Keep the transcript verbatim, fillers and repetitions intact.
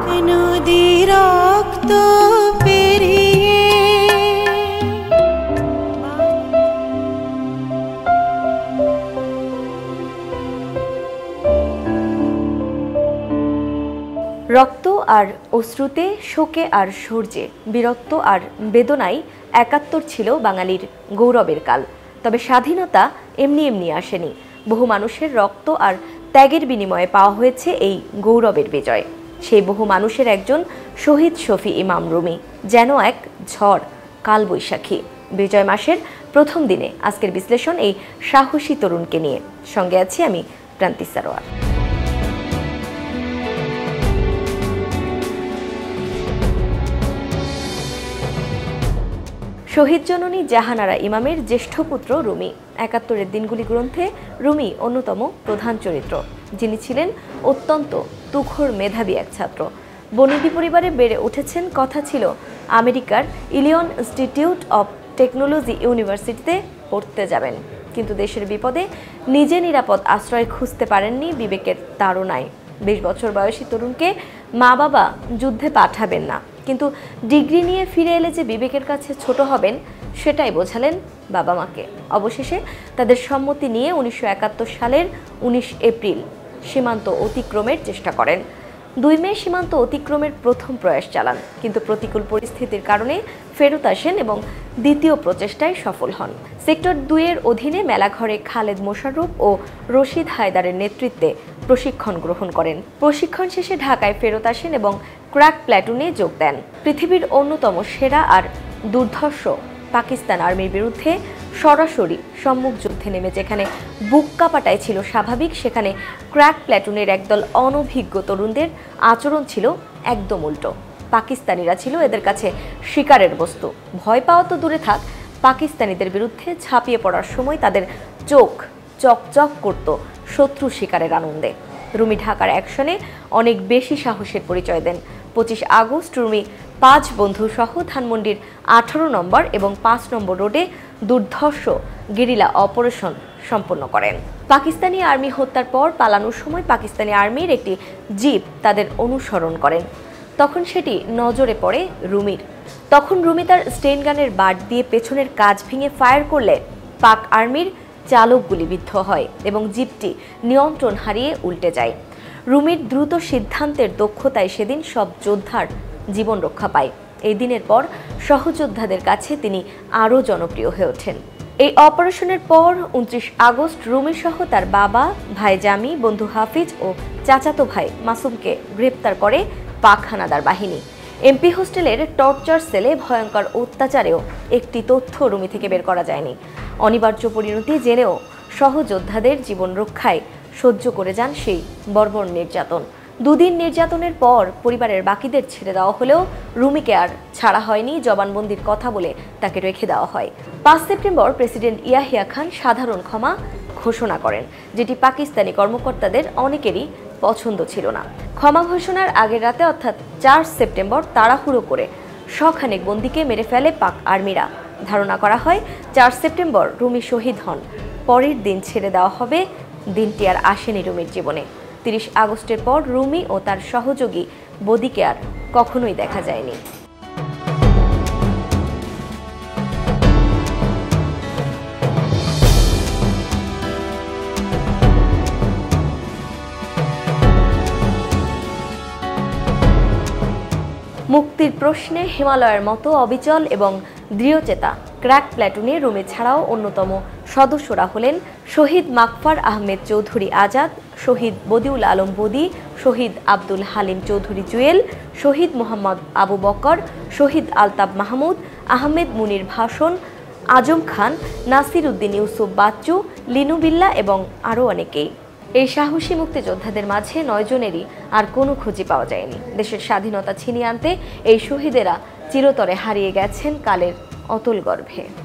নদী রক্ত পেরিয়ে রক্ত আর অশ্রুতে, শোকে আর সূর্যে, বিরক্ত আর বেদনায় একাত্তর ছিল বাঙালির গৌরবের কাল। তবে স্বাধীনতা এমনি এমনি আসেনি। বহু মানুষের রক্ত আর ত্যাগের বিনিময়ে পাওয়া হয়েছে এই গৌরবের বিজয়। সেই বহু মানুষের একজন শহীদ শফি ইমাম রুমী, যেন এক ঝড়, কালবৈশাখী। বিজয় মাসের প্রথম দিনে আজকের বিশ্লেষণ এই সাহসী তরুণকে নিয়ে। সঙ্গে আছি আমি প্রান্তি সারোয়ার। শহীদ জননী জাহানারা ইমামের জ্যেষ্ঠ পুত্র রুমী। একাত্তরের দিনগুলি গ্রন্থে রুমী অন্যতম প্রধান চরিত্র, যিনি ছিলেন অত্যন্ত তুখোড় মেধাবী এক ছাত্র। বনেদি পরিবারে বেড়ে উঠেছেন। কথা ছিল আমেরিকার ইলিয়ন ইনস্টিটিউট অব টেকনোলজি ইউনিভার্সিটিতে পড়তে যাবেন, কিন্তু দেশের বিপদে নিজে নিরাপদ আশ্রয় খুঁজতে পারেননি বিবেকের তাড়নায়। বিশ বছর বয়সী তরুণকে মা বাবা যুদ্ধে পাঠাবেন না, কিন্তু ডিগ্রি নিয়ে ফিরে এলে যে বিবেকের কাছে ছোট হবেন সেটাই বোঝালেন বাবা মাকে। অবশেষে তাদের সম্মতি নিয়ে উনিশশো একাত্তর সালের উনিশ এপ্রিল সীমান্ত অতিক্রমের চেষ্টা করেন। দুই মে সীমান্ত অতিক্রমের প্রথম প্রয়াস চালান, কিন্তু প্রতিকূল পরিস্থিতির কারণে ফেরত আসেন এবং দ্বিতীয় প্রচেষ্টায় সফল হন। সেক্টর দুইয়ের অধীনে মেলাঘরে খালেদ মোশাররফ ও রশিদ হায়দারের নেতৃত্বে প্রশিক্ষণ গ্রহণ করেন। প্রশিক্ষণ শেষে ঢাকায় ফেরত আসেন এবং ক্র্যাক প্ল্যাটুনে যোগ দেন। পৃথিবীর অন্যতম সেরা আর দুর্ধর্ষ পাকিস্তান আর্মির বিরুদ্ধে সরাসরি সম্মুখ যুদ্ধে নেমে যেখানে বুক কাঁপাটাই ছিল স্বাভাবিক, সেখানে ক্র্যাক প্ল্যাটুনের একদল অনভিজ্ঞ তরুণদের আচরণ ছিল একদম উল্টো। পাকিস্তানিরা ছিল এদের কাছে শিকারের বস্তু। ভয় পাওয়া তো দূরে থাক, পাকিস্তানিদের বিরুদ্ধে ঝাঁপিয়ে পড়ার সময় তাদের চোখ চকচক করত শত্রু শিকারের আনন্দে। রুমী ঢাকার অ্যাকশনে অনেক বেশি সাহসের পরিচয় দেন। পঁচিশ আগস্ট রুমী পাঁচ বন্ধু সহ ধানমন্ডির আঠারো নম্বর এবং পাঁচ নম্বর রোডে দুর্ধর্ষ গেরিলা অপারেশন সম্পন্ন করেন। পাকিস্তানি আর্মি হত্যার পর পালানোর সময় পাকিস্তানি আর্মির একটি জিপ তাদের অনুসরণ করেন। তখন সেটি নজরে পড়ে রুমীর। তখন রুমী তার স্টেন গানের বাট দিয়ে পেছনের কাচ ভেঙে ফায়ার করলে পাক আর্মির চালক গুলিবিদ্ধ হয় এবং জিপটি নিয়ন্ত্রণ হারিয়ে উল্টে যায়। রুমীর দ্রুত সিদ্ধান্তের দক্ষতায় সেদিন সব যোদ্ধার জীবন রক্ষা পায়। এই দিনের পর সহযোদ্ধাদের কাছে তিনি আরও জনপ্রিয় হয়ে ওঠেন। এই অপারেশনের পর উনত্রিশ আগস্ট রুমী সহ তার বাবা, ভাই জামি, বন্ধু হাফিজ ও চাচাতো ভাই মাসুমকে গ্রেপ্তার করে পাক হানাদার বাহিনী। এমপি হোস্টেলের টর্চার সেলে ভয়ঙ্কর অত্যাচারেও একটি তথ্য রুমী থেকে বের করা যায়নি। অনিবার্য পরিণতি জেনেও সহযোদ্ধাদের জীবন রক্ষায় সহ্য করে যান সেই বর্বর নির্যাতন। দুদিন নির্যাতনের পর পরিবারের বাকিদের ছেড়ে দেওয়া হলেও রুমীকে আর ছাড়া হয়নি। জবানবন্দির কথা বলে তাকে রেখে দেওয়া হয়। পাঁচ সেপ্টেম্বর প্রেসিডেন্ট ইয়াহিয়া খান সাধারণ ক্ষমা ঘোষণা করেন, যেটি পাকিস্তানি কর্মকর্তাদের অনেকেরই পছন্দ ছিল না। ক্ষমা ঘোষণার আগের রাতে অর্থাৎ চার সেপ্টেম্বর তাড়াহুড়ো করে শখানেক বন্দীকে মেরে ফেলে পাক আর্মিরা। ধারণা করা হয় চার সেপ্টেম্বর রুমী শহীদ হন। পরের দিন ছেড়ে দেওয়া হবে। দিনটি আর আসেনি রুমীর জীবনে। তিরিশ আগস্টের পর রুমী ও তার সহযোগী বদিকে আর কখনোই দেখা যায়নি। মুক্তির প্রশ্নে হিমালয়ের মতো অবিচল এবং দৃঢ়চেতা ক্র্যাক প্ল্যাটুনে রুমী ছাড়াও অন্যতম সদস্যরা হলেন শহীদ মাকফার আহমেদ চৌধুরী আজাদ, শহীদ বদিউল আলম বদি, শহীদ আব্দুল হালিম চৌধুরী জুয়েল, শহীদ মোহাম্মদ আবু বকর, শহীদ আলতাব মাহমুদ, আহমেদ মুনির ভাষণ, আজম খান, নাসির উদ্দিন ইউসুফ বাচ্চু, লিনু বিল্লা এবং আরও অনেকেই। এই সাহসী মুক্তিযোদ্ধাদের মাঝে নয় জনেরই আর কোনো খুঁজে পাওয়া যায়নি। দেশের স্বাধীনতা ছিনিয়ে আনতে এই শহীদেরা চিরতরে হারিয়ে গেছেন কালের অতল গর্ভে।